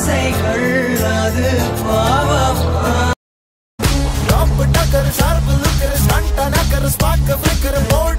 ஆசைகள் அது பாவம். டாப் டக்கர் ஷார்ப் லுக்கர் ஸ்டண்ட் நக்கர் ஸ்பார்க் ஃபிளிக்கர் போல்ட்